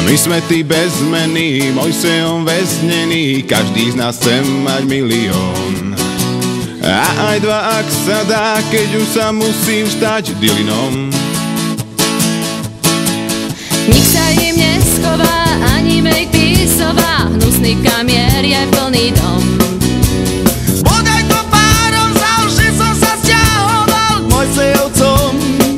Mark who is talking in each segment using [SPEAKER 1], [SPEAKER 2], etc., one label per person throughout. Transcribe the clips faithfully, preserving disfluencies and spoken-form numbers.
[SPEAKER 1] My sme tí bezmení, Mojsejom väznený, každý z nás chce mať milión. A aj dva, ak sa dá, keď už sa musím stať dylinom.
[SPEAKER 2] Nik sa im neschová, ani make písová, hnusný kamier je plný dom.
[SPEAKER 3] Bodaj to párom za uši som sa sťahoval k Mojsejovcom.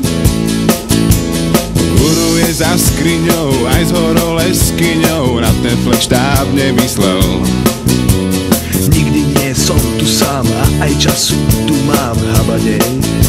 [SPEAKER 1] Guru je za skriňou, aj s horoleskyňou, na ten flek štáb nemyslel.
[SPEAKER 4] Nikdy nie som tu sám a aj času tu mám habadej.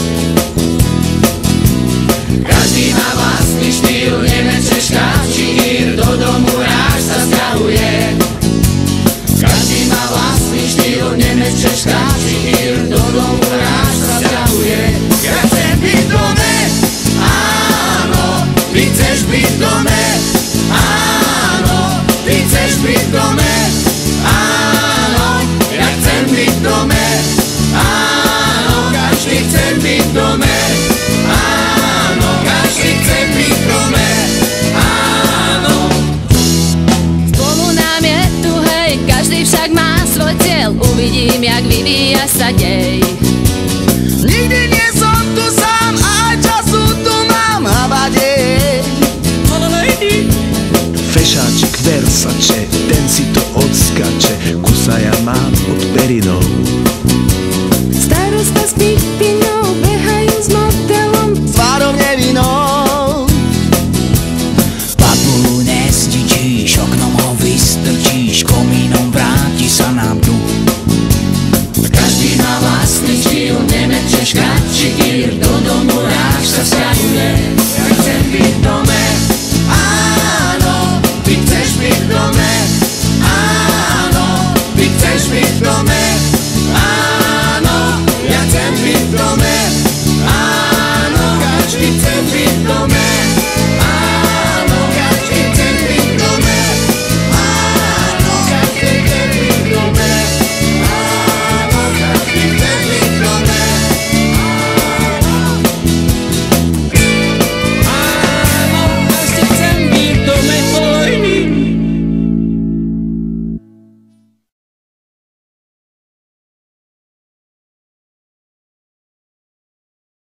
[SPEAKER 3] Každý má vlastný štýl, Nemec, Češka či Ír, do domu ráž sa sťahuje. Každý má vlastný štýl, Nemec, Češka či Ír, do domu ráž sa sťahuje. Ja chcem byť v dome, áno, ty chceš byť v dome, áno, ty chceš byť v dome, áno, ja chcem byť v dome, áno, každý chce byť v dome, áno, každý chce byť v dome, áno.
[SPEAKER 2] Spolu nám je tu hej, každý však má svoj cieľ, uvidím, jak vyvíja sa dej.
[SPEAKER 3] Nikdy nie som tu sám, a aj času tu mám habadej.
[SPEAKER 4] Fešáčik Versace, ten si to odskače, kusa ja mám od perinov.
[SPEAKER 2] Starosta spí